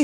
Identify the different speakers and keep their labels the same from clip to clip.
Speaker 1: E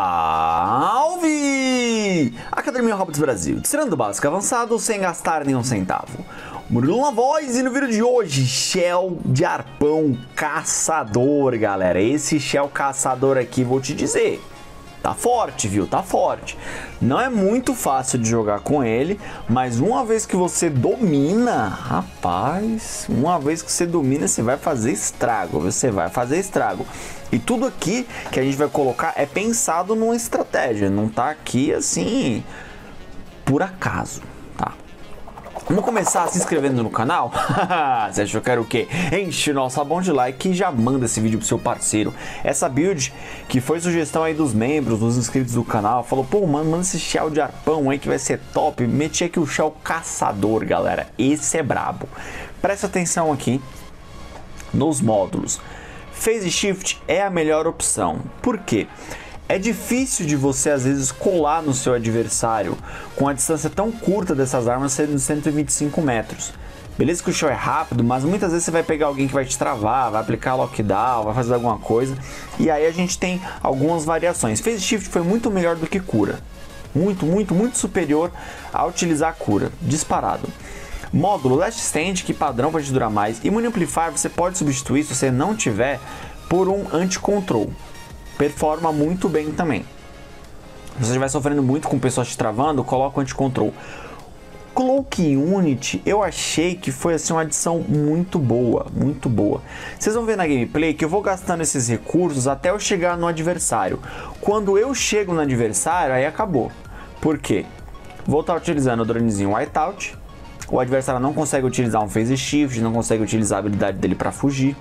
Speaker 1: salve! Academia Robots Brasil, tirando o básico avançado sem gastar nenhum centavo. Murilo na voz e no vídeo de hoje, Shell de arpão caçador, galera. Esse Shell caçador aqui, vou te dizer, tá forte, viu? Tá forte. Não é muito fácil de jogar com ele, mas uma vez que você domina, rapaz, uma vez que você domina, você vai fazer estrago, você vai fazer estrago. E tudo aqui que a gente vai colocar é pensado numa estratégia, não tá aqui assim por acaso, tá? Vamos começar se inscrevendo no canal? Você achou que era o quê? Enche o nosso sabão de like e já manda esse vídeo pro seu parceiro. Essa build que foi sugestão aí dos membros, dos inscritos do canal, falou, pô, mano, manda esse Shell de arpão aí que vai ser top. Meti aqui o Shell caçador, galera. Esse é brabo. Presta atenção aqui nos módulos. Phase Shift é a melhor opção. Por quê? É difícil de você às vezes colar no seu adversário com a distância tão curta dessas armas sendo 125 metros. Beleza que o Shell é rápido, mas muitas vezes você vai pegar alguém que vai te travar, vai aplicar lockdown, vai fazer alguma coisa. E aí a gente tem algumas variações. Phase Shift foi muito melhor do que cura. Muito superior a utilizar cura. Disparado. Módulo Last Stand, que padrão para te durar mais. Immune Amplifier você pode substituir, se você não tiver, por um Anti-Control. Performa muito bem também. Se você estiver sofrendo muito com pessoas te travando, coloca o Anti-Control. Cloak Unit, eu achei que foi assim uma adição muito boa, muito boa. Vocês vão ver na gameplay que eu vou gastando esses recursos até eu chegar no adversário. Quando eu chego no adversário, aí acabou. Por quê? Vou estar utilizando o dronezinho Whiteout. O adversário não consegue utilizar um Phase Shift, não consegue utilizar a habilidade dele para fugir.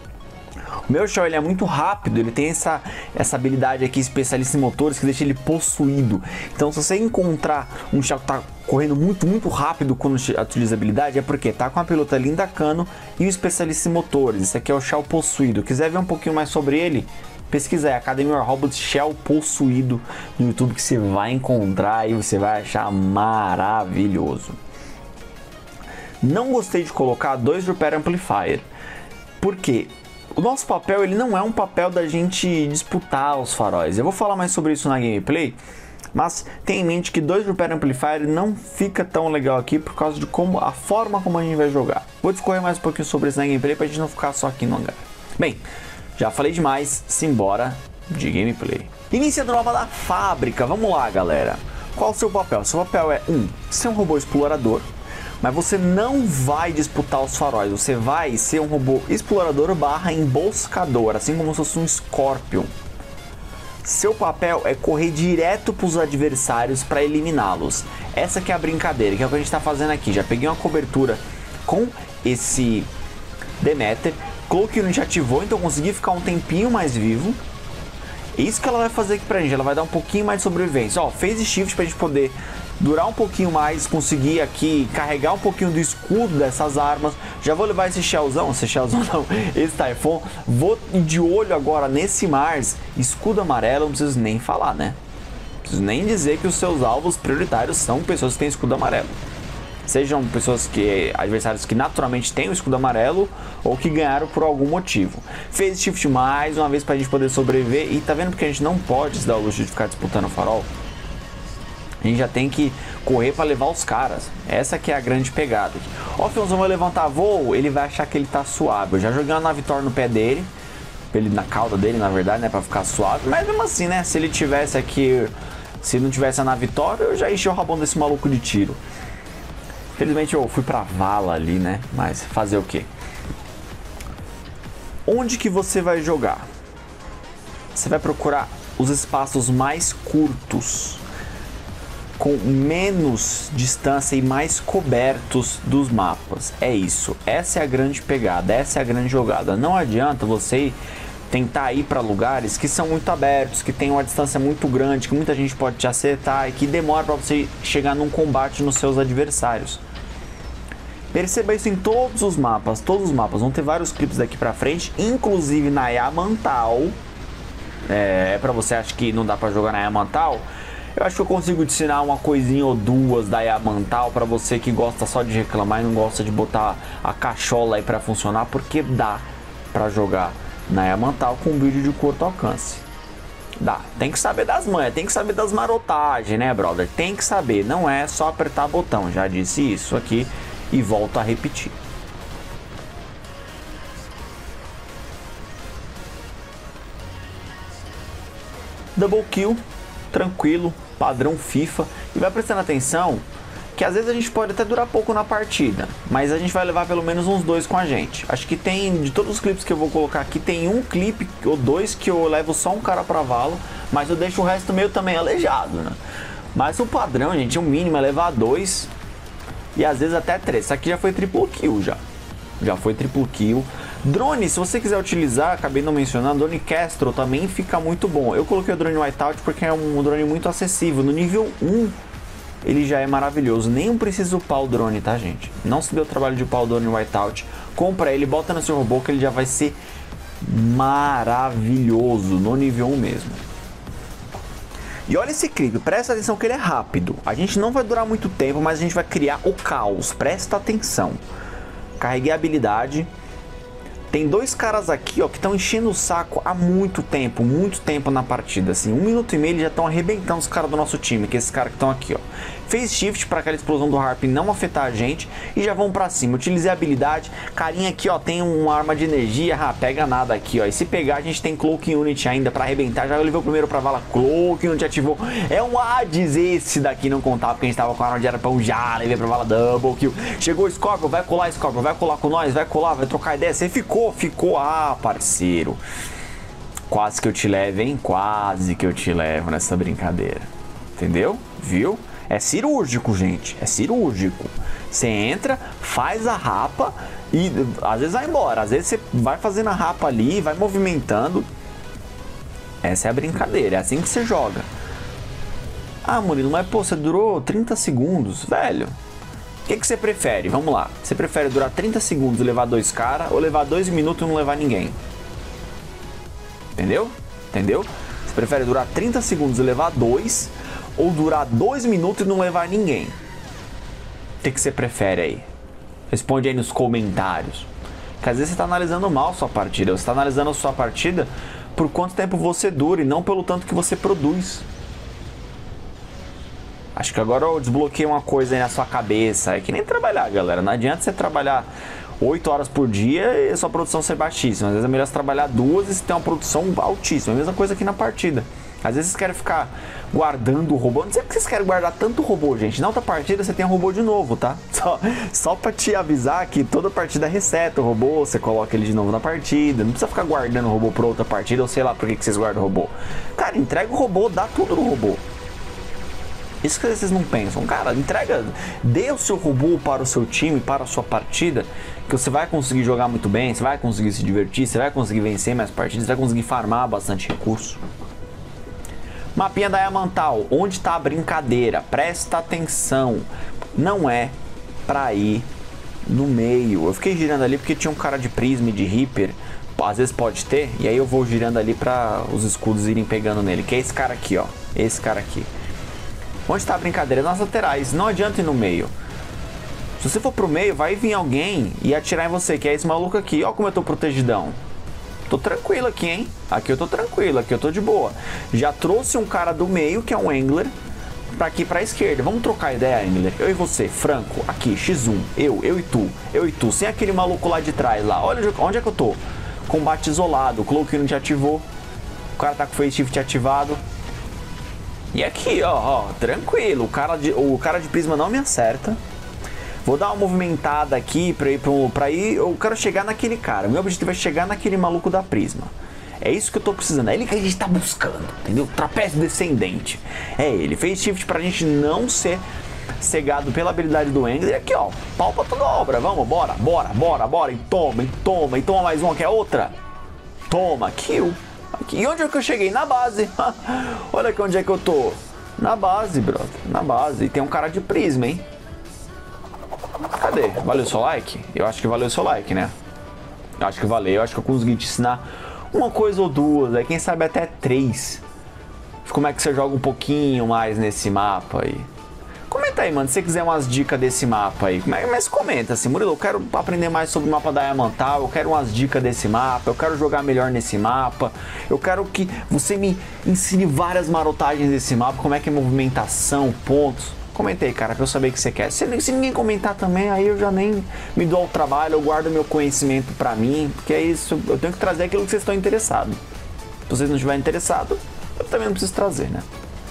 Speaker 1: O meu Shell ele é muito rápido, ele tem essa habilidade aqui especialista em motores que deixa ele possuído. Então se você encontrar um Shell que está correndo muito rápido quando utiliza a habilidade, é porque tá com a pilota linda cano e o especialista em motores. Esse aqui é o Shell possuído. Quiser ver um pouquinho mais sobre ele, pesquisa aí, Academia Robots Shell possuído no YouTube, que você vai encontrar e você vai achar maravilhoso. Não gostei de colocar 2 Repair Amplifier. Por quê? O nosso papel ele não é um papel da gente disputar os faróis. Eu vou falar mais sobre isso na gameplay, mas tenha em mente que 2 Repair Amplifier não fica tão legal aqui por causa de a forma como a gente vai jogar. Vou discorrer mais um pouquinho sobre isso na gameplay pra gente não ficar só aqui no hangar. Bem, já falei demais, simbora de gameplay. Iniciando nova da fábrica, vamos lá galera. Qual o seu papel? Seu papel é ser um robô explorador. Mas você não vai disputar os faróis, você vai ser um robô explorador barra emboscador, assim como se fosse um Scorpion. Seu papel é correr direto para os adversários para eliminá-los. Essa que é a brincadeira, que é o que a gente está fazendo aqui. Já peguei uma cobertura com esse Demeter, Cloak Unit ativou, então eu consegui ficar um tempinho mais vivo. É isso que ela vai fazer aqui pra gente, ela vai dar um pouquinho mais de sobrevivência. Ó, Phase Shift pra gente poder durar um pouquinho mais, conseguir aqui carregar um pouquinho do escudo dessas armas. Já vou levar esse Shellzão não, esse Typhon. Vou de olho agora nesse Mars, escudo amarelo, não preciso nem falar, né? Não preciso nem dizer que os seus alvos prioritários são pessoas que têm escudo amarelo. Sejam pessoas adversários que naturalmente têm o escudo amarelo ou que ganharam por algum motivo. Phase Shift mais uma vez pra gente poder sobreviver. E tá vendo porque a gente não pode se dar o luxo de ficar disputando o farol? A gente já tem que correr para levar os caras. Essa que é a grande pegada. Ó, o Fionzão vai levantar voo, ele vai achar que ele tá suave. Eu já joguei uma Navitor no pé dele, na cauda dele, na verdade, né, para ficar suave. Mas mesmo assim, né, se ele tivesse aqui, se não tivesse a Navitor, eu já enchi o rabão desse maluco de tiro. Infelizmente eu fui pra vala ali, né, mas fazer o quê? Onde que você vai jogar? Você vai procurar os espaços mais curtos, com menos distância e mais cobertos dos mapas. É isso, essa é a grande pegada, essa é a grande jogada. Não adianta você tentar ir para lugares que são muito abertos, que tem uma distância muito grande, que muita gente pode te acertar e que demora para você chegar num combate nos seus adversários. Perceba isso em todos os mapas, vão ter vários clipes daqui pra frente, inclusive na Yamantau. Pra você acha que não dá pra jogar na Yamantau, eu acho que eu consigo te ensinar uma coisinha ou duas da Yamantau pra você que gosta só de reclamar e não gosta de botar a cachola aí pra funcionar, porque dá pra jogar na Yamantau com um build de curto alcance. Dá. Tem que saber das manhas, tem que saber das marotagens, né, brother? Tem que saber, não é só apertar botão. Já disse isso aqui e volto a repetir. Double kill, tranquilo, padrão FIFA. E vai prestando atenção que às vezes a gente pode até durar pouco na partida, mas a gente vai levar pelo menos uns 2 com a gente. Acho que tem, de todos os clipes que eu vou colocar aqui, tem um clipe ou 2 que eu levo só um cara pra vala, mas eu deixo o resto meio também aleijado, né? Mas o padrão, gente, o mínimo é levar 2 e às vezes até 3. Isso aqui já foi triple kill já. Já foi triple kill. Drone, se você quiser utilizar, acabei não mencionando, drone Kestrel também fica muito bom. Eu coloquei o drone Whiteout porque é um drone muito acessível. No nível 1, ele já é maravilhoso. Nem precisa upar o drone, tá, gente? Não se deu o trabalho de upar o drone Whiteout. Compra ele, bota no seu robô que ele já vai ser maravilhoso no nível 1 mesmo. E olha esse clipe, presta atenção que ele é rápido. A gente não vai durar muito tempo, mas a gente vai criar o caos. Presta atenção. Carreguei a habilidade. Tem 2 caras aqui, ó, que estão enchendo o saco há muito tempo na partida, assim, 1 minuto e meio eles já estão arrebentando os caras do nosso time, que é esses caras que estão aqui, ó. Fez shift para aquela explosão do Harp não afetar a gente e já vão pra cima. Utilizei a habilidade, carinha aqui, ó, tem uma arma de energia, pega nada aqui, ó. E se pegar a gente tem Cloak Unit ainda pra arrebentar, já levei o primeiro pra vala, Cloak Unit ativou. É um Hades esse daqui, não contava porque a gente tava com a arma de arpão já, levei pra vala, double kill. Chegou o Scorpion, vai colar Scorpion, vai colar com nós, vai colar, vai trocar ideia. Você ficou, parceiro. Quase que eu te levo, hein? Quase que eu te levo nessa brincadeira. Entendeu? Viu? É cirúrgico, gente. É cirúrgico. Você entra, faz a rapa e às vezes vai embora. Às vezes você vai fazendo a rapa ali, vai movimentando. Essa é a brincadeira. É assim que você joga. Ah, Murilo, mas pô, você durou 30 segundos. Velho, o que você prefere? Vamos lá. Você prefere durar 30 segundos e levar 2 caras ou levar 2 minutos e não levar ninguém? Entendeu? Entendeu? Você prefere durar 30 segundos e levar 2 ou durar 2 minutos e não levar ninguém? O que você prefere aí? Responde aí nos comentários. Porque às vezes você está analisando mal a sua partida. Você está analisando a sua partida por quanto tempo você dura e não pelo tanto que você produz. Acho que agora eu desbloqueei uma coisa aí na sua cabeça. É que nem trabalhar, galera. Não adianta você trabalhar 8 horas por dia e a sua produção ser baixíssima. Às vezes é melhor você trabalhar 2 e você ter uma produção altíssima. A mesma coisa aqui na partida. Às vezes vocês querem ficar guardando o robô. Não sei porque vocês querem guardar tanto robô, gente. Na outra partida você tem um robô de novo, tá? Só pra te avisar que toda partida reseta o robô, você coloca ele de novo na partida. Não precisa ficar guardando o robô pra outra partida ou sei lá por que vocês guardam o robô. Cara, entrega o robô, dá tudo no robô. Isso que vocês não pensam. Cara, entrega, dê o seu robô para o seu time, para a sua partida, que você vai conseguir jogar muito bem, você vai conseguir se divertir, você vai conseguir vencer mais partidas, você vai conseguir farmar bastante recurso. Mapinha da Yamantal, onde está a brincadeira? Presta atenção, não é pra ir no meio. Eu fiquei girando ali porque tinha um cara de Prisma e de Reaper, às vezes pode ter, e aí eu vou girando ali para os escudos irem pegando nele, que é esse cara aqui, ó, esse cara aqui. Onde está a brincadeira? Nas laterais, não adianta ir no meio. Se você for pro meio, vai vir alguém e atirar em você, que é esse maluco aqui. Ó como eu tô protegidão. Tô tranquilo aqui, hein? Aqui eu tô tranquilo, aqui eu tô de boa. Já trouxe um cara do meio, que é um Angler, pra aqui pra esquerda. Vamos trocar ideia, Angler. Eu e você, Franco, aqui, X1. Eu e tu. Sem aquele maluco lá de trás, lá. Olha onde é que eu tô. Combate isolado, o Cloak não te ativou. O cara tá com o Face Shift ativado. E aqui, ó, tranquilo. O cara de Prisma não me acerta. Vou dar uma movimentada aqui pra ir. Eu quero chegar naquele cara. Meu objetivo é chegar naquele maluco da Prisma. É isso que eu tô precisando. É ele que a gente tá buscando, entendeu? Trapézio descendente. É ele. Fez shift pra gente não ser cegado pela habilidade do Angler. E aqui, ó. Pau pra toda obra. Vamos, bora. E toma mais uma que é outra. Toma, kill. Aqui. E onde é que eu cheguei? Na base. Olha aqui onde é que eu tô. Na base, brother. Na base. E tem um cara de Prisma, hein? Cadê? Valeu o seu like? Eu acho que valeu o seu like, né? Eu acho que valeu. Eu acho que eu consegui te ensinar uma coisa ou duas. Aí quem sabe até 3. Como é que você joga um pouquinho mais nesse mapa aí. Comenta comenta aí, mano, se você quiser umas dicas desse mapa aí. Mas comenta assim, Murilo, eu quero aprender mais sobre o mapa da Yamantau, eu quero umas dicas desse mapa, eu quero jogar melhor nesse mapa, eu quero que você me ensine várias marotagens desse mapa, como é que é movimentação, pontos. Comenta aí, cara, pra eu saber o que você quer. Se ninguém comentar também, aí eu já nem me dou ao trabalho, eu guardo meu conhecimento pra mim, porque é isso, eu tenho que trazer aquilo que vocês estão interessados. Se vocês não estiverem interessados, eu também não preciso trazer, né?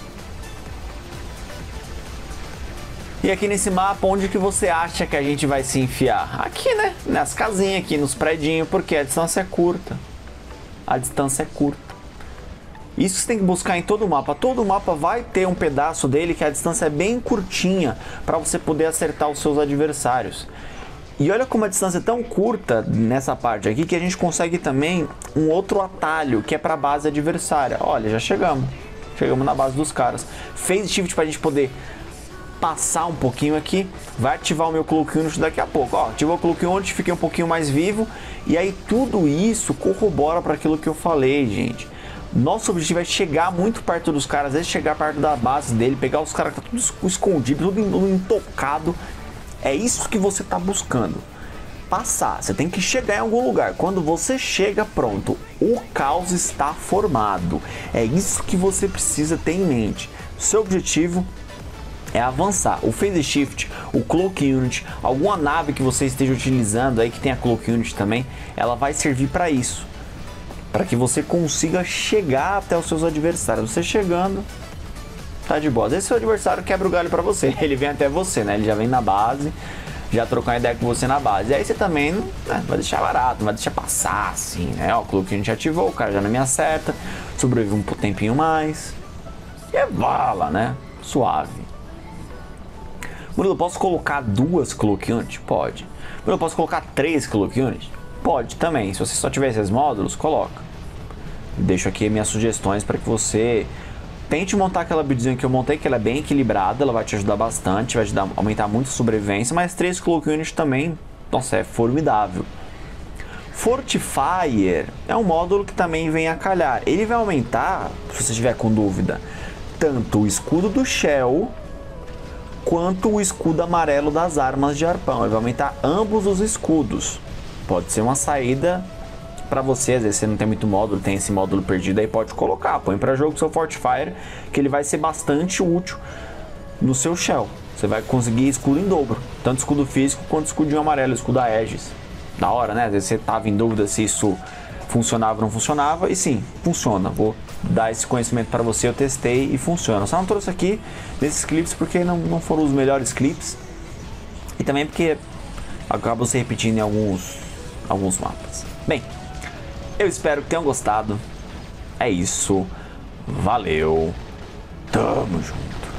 Speaker 1: E aqui nesse mapa, onde que você acha que a gente vai se enfiar? Aqui, né? Nas casinhas aqui, nos predinhos, porque a distância é curta. A distância é curta. Isso você tem que buscar em todo o mapa. Todo mapa vai ter um pedaço dele que a distância é bem curtinha para você poder acertar os seus adversários. E olha como a distância é tão curta nessa parte aqui que a gente consegue também um outro atalho que é para a base adversária. Olha, já chegamos. Chegamos na base dos caras. Phase Shift para a gente poder passar um pouquinho aqui. Vai ativar o meu Cloak Unit daqui a pouco. Ó, ativou o Cloak Unit, fiquei um pouquinho mais vivo. E aí tudo isso corrobora para aquilo que eu falei, gente. Nosso objetivo é chegar muito perto dos caras, às vezes chegar perto da base dele, pegar os caras que estão tudo escondido, tudo intocado. É isso que você está buscando. Passar, você tem que chegar em algum lugar. Quando você chega, pronto, o caos está formado. É isso que você precisa ter em mente. Seu objetivo é avançar. O Phase Shift, o Cloak Unit, alguma nave que você esteja utilizando aí que tem a Cloak Unit também, ela vai servir para isso. Para que você consiga chegar até os seus adversários. Você chegando, tá de boa. Esse seu adversário quebra o galho para você. Ele vem até você, né? Ele já vem na base, já trocou uma ideia com você na base. E aí você também não vai deixar barato, não vai deixar passar assim, né? Ó, o Cloak Unit ativou, o cara já não me acerta, sobrevive um tempinho mais. E é vala, né? Suave. Murilo, posso colocar 2 Cloak Units? Pode. Murilo, posso colocar 3 Cloak Units? Pode também. Se você só tiver esses módulos, coloca. Deixo aqui minhas sugestões para que você tente montar aquela buildzinha que eu montei, que ela é bem equilibrada, ela vai te ajudar bastante, vai te aumentar muito a sobrevivência, mas 3 Cloak Units também, nossa, é formidável. Fortifier é um módulo que também vem a calhar. Ele vai aumentar, se você estiver com dúvida, tanto o escudo do Shell quanto o escudo amarelo das armas de arpão. Ele vai aumentar ambos os escudos. Pode ser uma saída para você, às vezes você não tem muito módulo, tem esse módulo perdido, aí pode colocar, põe para jogo o seu Fortifier, que ele vai ser bastante útil no seu Shell. Você vai conseguir escudo em dobro, tanto escudo físico quanto escudinho amarelo, escudo Aegis. Da hora, né? Às vezes você tava em dúvida se isso funcionava ou não funcionava, e sim, funciona. Vou dar esse conhecimento para você, eu testei e funciona. Só não trouxe aqui nesses clipes porque não foram os melhores clipes, e também porque acaba se repetindo em alguns mapas. Bem, eu espero que tenham gostado. É isso. Valeu. Tamo junto.